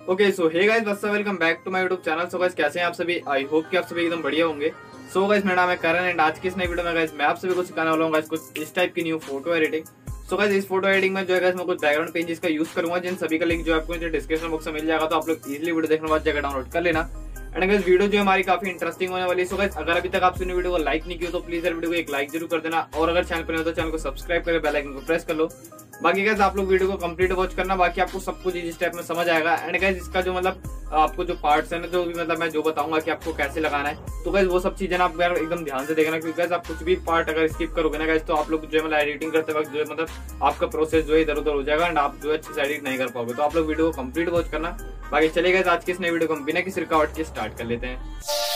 Okay so hey guys what's up, welcome back to my YouTube channel. So guys कैसे हैं आप सभी? I hope कि आप सभी एकदम बढ़िया होंगे। सो गाइस मेरा नाम है करण एंड आज की इस नई वीडियो में गाइस मैं आप सभी को सिखाने वाला हूं गाइस कुछ इस टाइप की new photo editing. So guys इस फोटो एडिटिंग में जो है गाइस मैं कुछ बैकग्राउंड पेजेस का यूज करूंगा, जिन सभी का लिंक जो आपको डिस्क्रिप्शन बॉक्स में मिल जाएगा, तो आप लोग इजीली वीडियो देखने के बाद जगह डाउनलोड कर लेना। एंड गाइस वीडियो जो है हमारी काफी इंटरेस्टिंग होने वाली है। सो गाइस अगर अभी तक आपने वीडियो को लाइक नहीं किया तो प्लीज वीडियो को एक लाइक जरूर कर देना, और अगर चैनल पर नहीं हो तो चैनल को सब्सक्राइब करके बेल आइकन को प्रेस कर लो। बाकी गाइस आप लोग वीडियो को कंप्लीट वॉच करना, बाकी आपको सब कुछ इस टाइप में समझ आएगा। एंड गाइस इसका जो मतलब आपको जो पार्ट्स है ना, जो भी मतलब मैं जो बताऊंगा कि आपको कैसे लगाना है, तो गाइस वो सब चीजें ना आप एकदम ध्यान से देखना, क्योंकि गाइस आप कुछ भी पार्ट अगर स्किप करोगे ना गाइस तो आप लोग जो है मतलब एडिटिंग करते वक्त जो है मतलब आपका प्रोसेस जो है इधर उधर हो जाएगा एंड आप जो है अच्छे से एडिट नहीं कर पाओगे। तो आप लोग वीडियो को कंप्लीट वॉच करना। बाकी चलिए गाइस आज की इस नई वीडियो को हम बिना किसी रुकावट के स्टार्ट कर लेते हैं।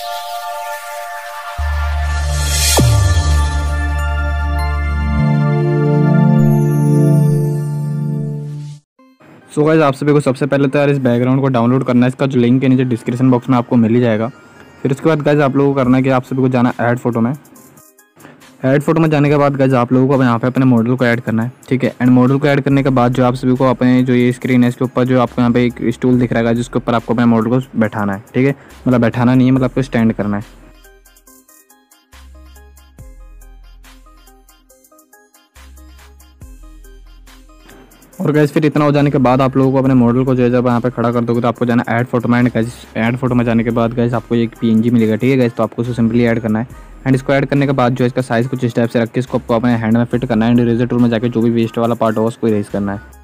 सो गाइस आप सभी को सबसे पहले तो यार इस बैकग्राउंड को डाउनलोड करना है। इसका जो लिंक है नीचे डिस्क्रिप्शन बॉक्स में आपको मिल ही जाएगा। फिर उसके बाद गाइस आप लोगों को करना है कि आप सभी को जाना ऐड फोटो में। ऐड फोटो में जाने के बाद गाइस आप लोगों को यहाँ पे अपने मॉडल को ऐड करना है, ठीक है। एंड मॉडल को ऐड करने के बाद जो आप सभी को अपने जो ये स्क्रीन है इसके ऊपर जो आपको यहाँ पे एक स्टूल दिख रहा है जिसके ऊपर आपको अपने मॉडल को बैठाना है, ठीक है। मतलब बैठाना नहीं है, मतलब आपको स्टैंड करना है। और गाइस फिर इतना हो जाने के बाद आप लोगों को अपने मॉडल को जो है जब यहाँ पे खड़ा कर दोगे तो आपको जाना ऐड फोटो में। एंड गाइस ऐड फोटो में जाने के बाद गाइस आपको एक पीएनजी मिलेगा, ठीक है गाइस। तो आपको उसको सिंपली ऐड करना है। एंड इसको ऐड करने के बाद जो है इसका साइज कुछ इस टाइप से रख के इसको आपको अपने हैंड में फिट करना है। एंड इरेजर टूल में जाकर जो भी वेस्ट वाला पार्ट हो उसको इरेज करना है।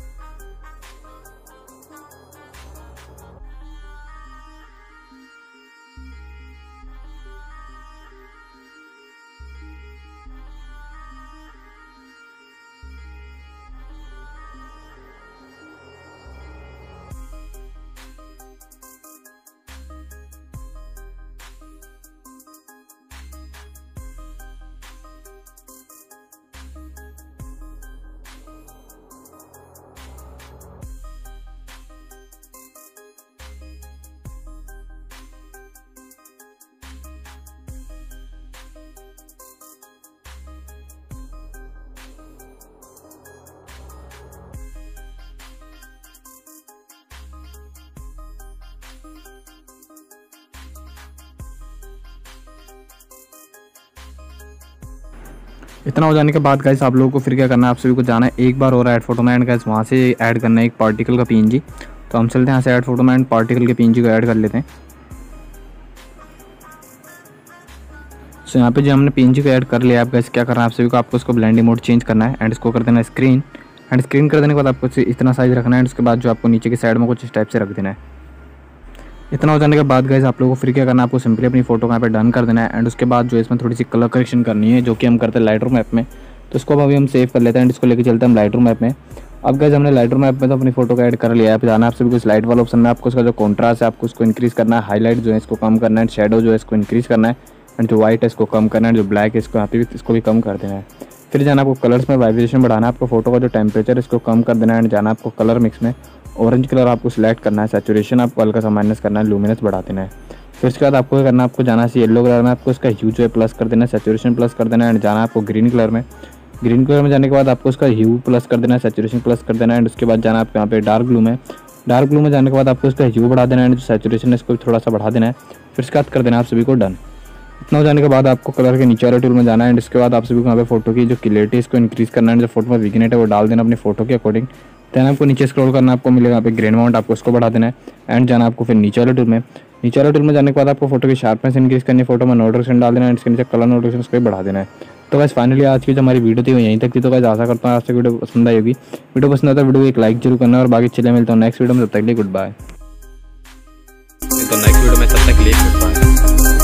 इतना हो जाने के बाद गाइस आप लोगों को फिर क्या करना है, आप सभी को जाना है एक बार और ऐड फोटो में। एंड गाइस वहाँ से ऐड करना है एक पार्टिकल का पीएनजी। तो हम चलते हैं यहाँ से ऐड फोटो में एंड पार्टिकल के पीएनजी को ऐड कर लेते हैं। सो यहाँ पे जो हमने पीएनजी को ऐड कर लिया, आप गाइस क्या करना है आप सभी को, आपको इसको ब्लेंडिंग मोड चेंज करना है। एंड इसको कर देना स्क्रीन। एंड स्क्रीन कर देने के बाद आपको इतना साइज रखना है। एंड उसके बाद जो आपको नीचे की साइड में कुछ इस टाइप से रख देना है। इतना हो जाने के बाद गाइस आप लोगों को फिर क्या करना है, आपको सिंपली अपनी फोटो को यहाँ पे डन कर देना है। एंड उसके बाद जो इसमें थोड़ी सी कलर करेक्शन करनी है, जो कि हम करते हैं लाइटरूम ऐप में। तो इसको अभी हम सेव कर लेते हैं एंड इसको लेके चलते हैं हम लाइटरूम ऐप में। अब गाइस हमने लाइटरूम ऐप में तो अपनी फोटो को ऐड कर लिया है। आप जाना है आप सभी को लाइट वाला ऑप्शन में, आपको इसका जो कॉन्ट्रास्ट है आपको इसको इंक्रीज करना है। हाईलाइट जो है इसको कम करना है। शेडो जो है इसको इंक्रीज करना है। एंड जो व्हाइट है इसको कम करना है। जो ब्लैक है इसको यहाँ पे भी इसको भी कम कर देना है। फिर जाना आपको कलर्स में वाइब्रेशन बढ़ाना है। आपको फोटो का जो टेम्परेचर इसको कम कर देना है। एंड जाना आपको कलर मिक्स में ऑरेंज कलर आपको सिलेक्ट करना है। सैचुरेशन आपको हल्का सा माइनस करना है। लुमिनस बढ़ा देना है। फिर उसके बाद आपको क्या करना है, आपको जाना है येलो कलर में, आपको इसका ह्यू जो है प्लस कर देना है। सैचुरेशन प्लस कर देना है। एंड जाना है आपको ग्रीन कलर में। ग्रीन कलर में जाने के बाद आपको उसका ह्यू प्लस कर देना है। सैचुरेशन प्लस कर देना है। एंड उसके बाद जाना आपको यहाँ पे डार्क ब्लू में। डार्क ब्लू में जाने के बाद आपको इसका ह्यू बढ़ा देना है। एंड जो सैचुरेशन है इसको थोड़ा सा बढ़ा देना है। फिर उसके बाद कर देना आप सभी को डन। इतना हो जाने के बाद आपको कलर के नीचे वाले टूल में जाना है। एंड इसके बाद आप सभी को यहाँ पे फोटो की जो क्लियरिटी इसको इंक्रीज करना है। जो फोटो में विग्नेट है वो डाल देना अपनी फोटो के अकॉर्डिंग। देन आपको नीचे स्क्रॉल करना, आपको मिलेगा यहाँ पे ग्रेन माउंट, आपको उसको बढ़ा देना है। एंड जाना आपको फिर नीचे वाले टूल में। नीचे वाले टूल में जाने के बाद आपको फोटो की शार्पनेस इंक्रीज करनी है। फोटो में नोटिफिकेशन डाल देना है। इसके नीचे कलर नोटिफिकेशन उसको भी बढ़ा देना है। तो गाइस फाइनली आज की जो हमारी वीडियो थी वो यहीं तक थी। तो गाइस आशा करता हूँ आपसे वीडियो पसंद आई होगी। वीडियो पसंद आता है वीडियो को एक लाइक जरूर करना। और बाकी चलिए मिलता हूँ नेक्स्ट वीडियो में, तब तक के लिए गुड बाय। तो नेक्स्ट वीडियो में तब तक के लिए गुड बाय।